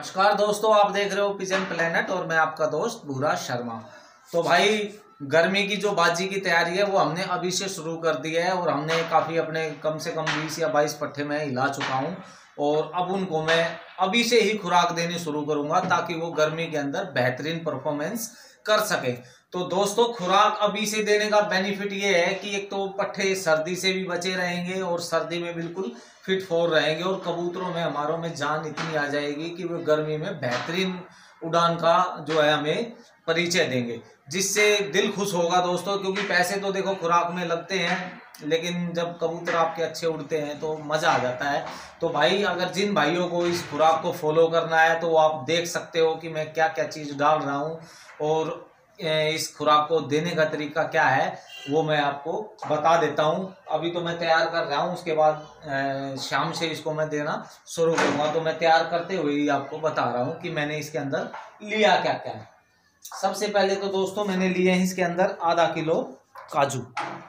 नमस्कार दोस्तों, आप देख रहे हो पिजन प्लेनेट और मैं आपका दोस्त भूरा शर्मा। तो भाई गर्मी की जो बाजी की तैयारी है वो हमने अभी से शुरू कर दी है और हमने काफ़ी अपने कम से कम 20 या 22 पट्टे में हिला चुका हूँ और अब उनको मैं अभी से ही खुराक देनी शुरू करूँगा ताकि वो गर्मी के अंदर बेहतरीन परफॉर्मेंस कर सके। तो दोस्तों खुराक अभी से देने का बेनिफिट ये है कि एक तो पट्टे सर्दी से भी बचे रहेंगे और सर्दी में बिल्कुल फिट फोर रहेंगे और कबूतरों में हमारों में जान इतनी आ जाएगी कि वो गर्मी में बेहतरीन उड़ान का जो है हमें परिचय देंगे, जिससे दिल खुश होगा दोस्तों। क्योंकि पैसे तो देखो खुराक में लगते हैं लेकिन जब कबूतर आपके अच्छे उड़ते हैं तो मज़ा आ जाता है। तो भाई अगर जिन भाइयों को इस खुराक को फॉलो करना है तो आप देख सकते हो कि मैं क्या क्या चीज़ डाल रहा हूँ और इस खुराक को देने का तरीका क्या है वो मैं आपको बता देता हूँ। अभी तो मैं तैयार कर रहा हूँ, उसके बाद शाम से इसको मैं देना शुरू करूँगा। तो मैं तैयार करते हुए ही आपको बता रहा हूँ कि मैंने इसके अंदर लिया क्या क्या है। सबसे पहले तो दोस्तों मैंने लिए हैं इसके अंदर आधा किलो काजू।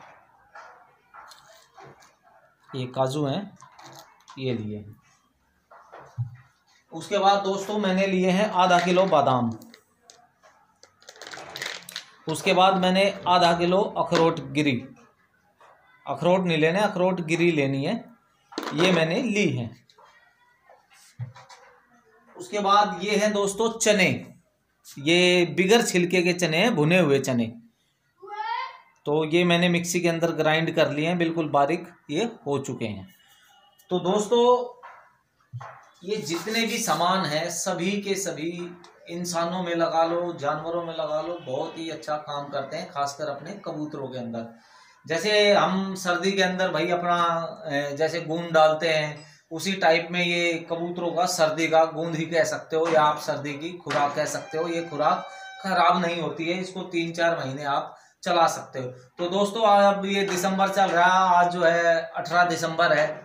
ये काजू हैं, ये लिए हैं। उसके बाद दोस्तों मैंने लिए हैं आधा किलो बादाम। उसके बाद मैंने आधा किलो अखरोट गिरी, अखरोट नहीं लेने, अखरोट गिरी लेनी है, ये मैंने ली है। उसके बाद ये हैं दोस्तों चने, ये बिगर छिलके के चने हैं, भुने हुए चने। तो ये मैंने मिक्सी के अंदर ग्राइंड कर लिए हैं, बिल्कुल बारीक ये हो चुके हैं। तो दोस्तों ये जितने भी सामान हैं सभी के सभी इंसानों में लगा लो, जानवरों में लगा लो, बहुत ही अच्छा काम करते हैं, खासकर अपने कबूतरों के अंदर। जैसे हम सर्दी के अंदर भाई अपना जैसे गूंद डालते हैं, उसी टाइप में ये कबूतरों का सर्दी का गूंद ही कह सकते हो या आप सर्दी की खुराक कह सकते हो। ये खुराक खराब नहीं होती है, इसको 3-4 महीने आप चला सकते हो। तो दोस्तों अब ये दिसंबर चल रहा है, आज जो है 18 दिसंबर है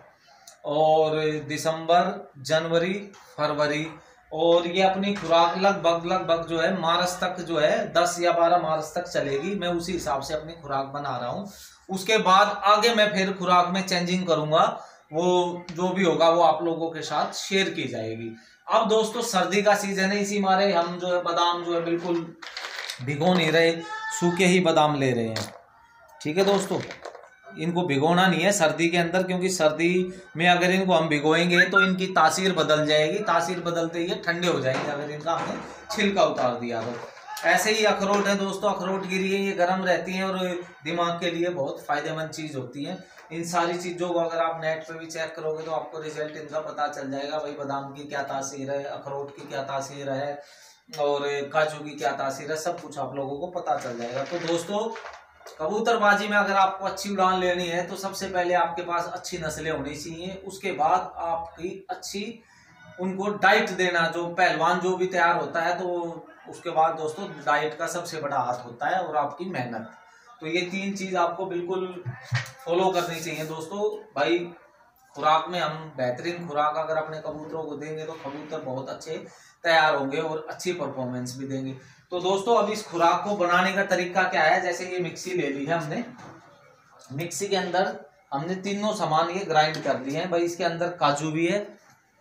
और दिसंबर, जनवरी, फरवरी और ये अपनी खुराक लगभग जो है मार्च तक जो है 10 या 12 मार्च तक चलेगी। मैं उसी हिसाब से अपनी खुराक बना रहा हूँ। उसके बाद आगे मैं फिर खुराक में चेंजिंग करूंगा, वो जो भी होगा वो आप लोगों के साथ शेयर की जाएगी। अब दोस्तों सर्दी का सीजन है, इसी मारे हम जो है बादाम जो है बिल्कुल भिगो नहीं रहे, सूखे ही बादाम ले रहे हैं। ठीक है दोस्तों, इनको भिगोना नहीं है सर्दी के अंदर, क्योंकि सर्दी में अगर इनको हम भिगोएंगे तो इनकी तासीर बदल जाएगी, तासीर बदलते ही ठंडे हो जाएंगे अगर इनका हमने छिलका उतार दिया तो। ऐसे ही अखरोट है दोस्तों, अखरोट गिरी है, ये गर्म रहती हैं और दिमाग के लिए बहुत फायदेमंद चीज़ होती है। इन सारी चीज़ों को अगर आप नेट पर भी चेक करोगे तो आपको रिजल्ट इनका पता चल जाएगा। भाई बादाम की क्या तासीर है, अखरोट की क्या तासीर है और काजू की क्या तासीर है, सब कुछ आप लोगों को पता चल जाएगा। तो दोस्तों कबूतरबाजी में अगर आपको अच्छी उड़ान लेनी है तो सबसे पहले आपके पास अच्छी नस्लें होनी चाहिए। उसके बाद आपकी अच्छी उनको डाइट देना, जो पहलवान जो भी तैयार होता है तो उसके बाद दोस्तों डाइट का सबसे बड़ा हाथ होता है और आपकी मेहनत। तो ये 3 चीज आपको बिल्कुल फॉलो करनी चाहिए दोस्तों। भाई खुराक में हम बेहतरीन खुराक अगर अपने कबूतरों को देंगे तो कबूतर बहुत अच्छे तैयार होंगे और अच्छी परफॉर्मेंस भी देंगे। तो दोस्तों अब इस खुराक को बनाने का तरीका क्या है। जैसे ये मिक्सी ले ली है हमने, मिक्सी के अंदर हमने तीनों सामान ये ग्राइंड कर लिए हैं। भाई इसके अंदर काजू भी है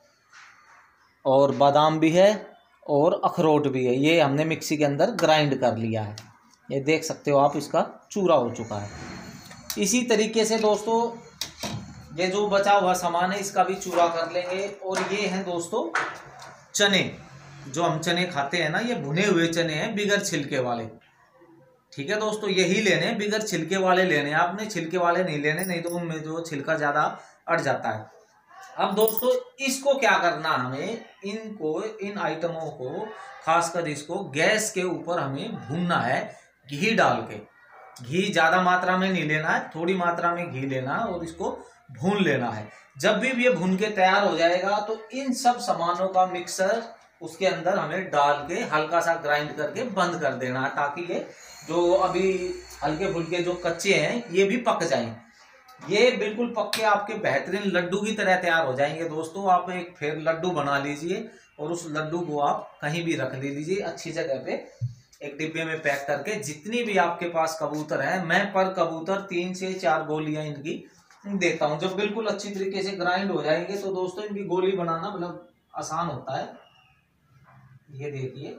और बादाम भी है और अखरोट भी है, ये हमने मिक्सी के अंदर ग्राइंड कर लिया है। ये देख सकते हो आप, इसका चूरा हो चुका है। इसी तरीके से दोस्तों ये जो बचा हुआ सामान है इसका भी चूरा कर लेंगे। और ये हैं दोस्तों चने, जो हम चने खाते हैं ना, ये भुने हुए चने हैं बिगर छिलके वाले। ठीक है दोस्तों, यही लेने हैं, बिगर छिलके वाले लेने हैं, आपने छिलके वाले नहीं लेने, नहीं तो उनमें जो छिलका ज्यादा अट जाता है। अब दोस्तों इसको क्या करना, हमें इनको इन आइटमों को खासकर इसको गैस के ऊपर हमें भूनना है घी डाल के। घी ज्यादा मात्रा में नहीं लेना है, थोड़ी मात्रा में घी लेना है और इसको भून लेना है। जब भी ये भून के तैयार हो जाएगा तो इन सब सामानों का मिक्सर उसके अंदर हमें डाल के हल्का सा ग्राइंड करके बंद कर देना है, ताकि ये जो अभी हल्के फुल्के जो कच्चे हैं ये भी पक जाएं। ये बिल्कुल पक के आपके बेहतरीन लड्डू की तरह तैयार हो जाएंगे दोस्तों। आप एक फिर लड्डू बना लीजिए और उस लड्डू को आप कहीं भी रख लीजिए अच्छी जगह पे, एक डिब्बे में पैक करके। जितनी भी आपके पास कबूतर है, मैं पर कबूतर 3 से 4 गोलियां इनकी देता हूँ। जब बिल्कुल अच्छी तरीके से ग्राइंड हो जाएंगे तो दोस्तों इनकी गोली बनाना मतलब आसान होता है। ये देखिए,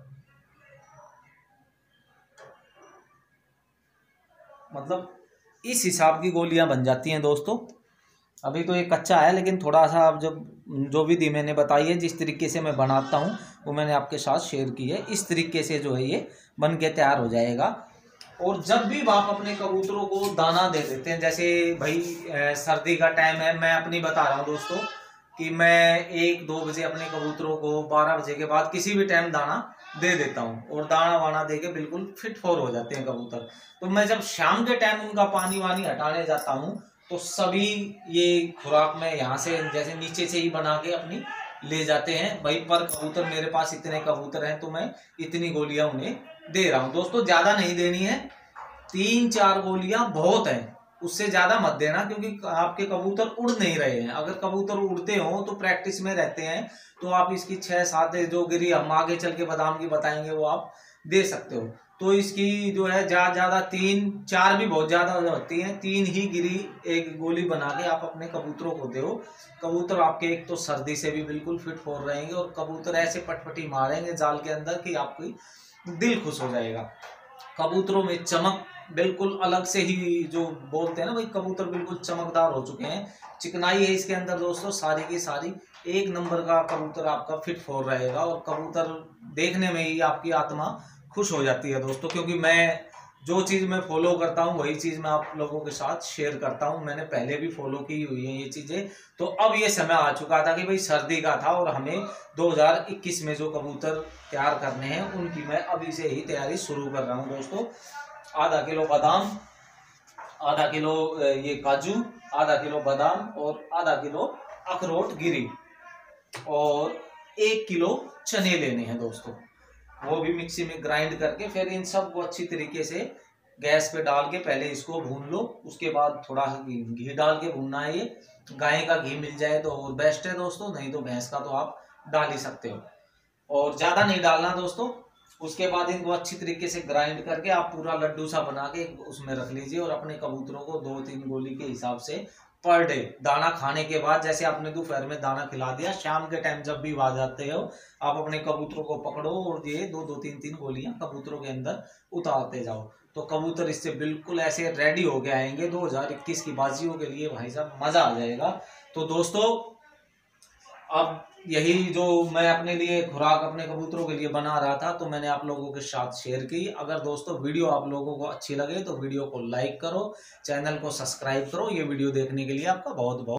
मतलब इस हिसाब की गोलियां बन जाती हैं दोस्तों। अभी तो ये कच्चा है, लेकिन थोड़ा सा अब जब जो विधि मैंने बताई है, जिस तरीके से मैं बनाता हूँ वो मैंने आपके साथ शेयर की है। इस तरीके से जो है ये बन के तैयार हो जाएगा। और जब भी आप अपने कबूतरों को दाना दे देते हैं, जैसे भाई सर्दी का टाइम है, मैं अपनी बता रहा हूँ दोस्तों कि मैं 1-2 बजे अपने कबूतरों को 12 बजे के बाद किसी भी टाइम दाना दे देता हूँ, और दाना वाना दे के बिल्कुल फिट फॉर हो जाते हैं कबूतर। तो मैं जब शाम के टाइम उनका पानी वानी हटाने जाता हूँ तो सभी ये खुराक में यहाँ से जैसे नीचे से ही बना के अपनी ले जाते हैं। भाई पर कबूतर मेरे पास इतने कबूतर हैं तो मैं इतनी गोलियां उन्हें दे रहा हूँ दोस्तों। ज्यादा नहीं देनी है, 3-4 गोलियां बहुत हैं, उससे ज्यादा मत देना, क्योंकि आपके कबूतर उड़ नहीं रहे हैं। अगर कबूतर उड़ते हो तो प्रैक्टिस में रहते हैं, तो आप इसकी 6-7 जो गिरी हम आगे चल के बादाम की बताएंगे वो आप दे सकते हो। तो इसकी जो है ज्यादा 3-4 भी बहुत ज्यादा होती है, 3 ही गिरी एक गोली बना के आप अपने कबूतरों को दो। कबूतर आपके एक तो सर्दी से भी बिल्कुल फिट फॉर रहेंगे, और कबूतर ऐसे पटपटी मारेंगे जाल के अंदर कि आपकी दिल खुश हो जाएगा। कबूतरों में चमक बिल्कुल अलग से ही, जो बोलते हैं ना भाई कबूतर बिल्कुल चमकदार हो चुके हैं, चिकनाई है इसके अंदर दोस्तों सारी की सारी। एक नंबर का कबूतर आपका फिट फॉर रहेगा, और कबूतर देखने में ही आपकी आत्मा खुश हो जाती है दोस्तों। क्योंकि मैं जो चीज़ मैं फॉलो करता हूँ वही चीज़ मैं आप लोगों के साथ शेयर करता हूँ। मैंने पहले भी फॉलो की हुई है ये चीज़ें। तो अब ये समय आ चुका था कि भाई सर्दी का था, और हमें 2021 में जो कबूतर तैयार करने हैं उनकी मैं अभी से ही तैयारी शुरू कर रहा हूँ दोस्तों। आधा किलो बादाम, आधा किलो ये काजू, आधा किलो बादाम, और आधा किलो अखरोट गिरी, और 1 किलो चने लेने हैं दोस्तों। वो भी मिक्सी में ग्राइंड करके फिर इन सब को अच्छी तरीके से गैस पे डाल के पहले इसको भून लो। उसके बाद थोड़ा घी डाल के भूनना है। ये गाय का घी मिल जाए तो और बेस्ट है दोस्तों, नहीं तो भैंस का तो आप डाल ही सकते हो, और ज्यादा नहीं डालना दोस्तों। उसके बाद इनको अच्छी तरीके से ग्राइंड करके आप पूरा लड्डू सा बना के उसमें रख लीजिए, और अपने कबूतरों को 2-3 गोली के हिसाब से पर डे दाना खाने के बाद, जैसे आपने दोपहर में दाना खिला दिया, शाम के टाइम जब भी आ जाते हो आप अपने कबूतरों को पकड़ो और ये 2-3 गोलियां कबूतरों के अंदर उतारते जाओ। तो कबूतर इससे बिल्कुल ऐसे रेडी हो के आएंगे 2021 की बाजियों के लिए, भाई साहब मजा आ जाएगा। तो दोस्तों अब यही जो मैं अपने लिए खुराक अपने कबूतरों के लिए बना रहा था, तो मैंने आप लोगों के साथ शेयर की। अगर दोस्तों वीडियो आप लोगों को अच्छी लगे तो वीडियो को लाइक करो, चैनल को सब्सक्राइब करो। ये वीडियो देखने के लिए आपका बहुत बहुत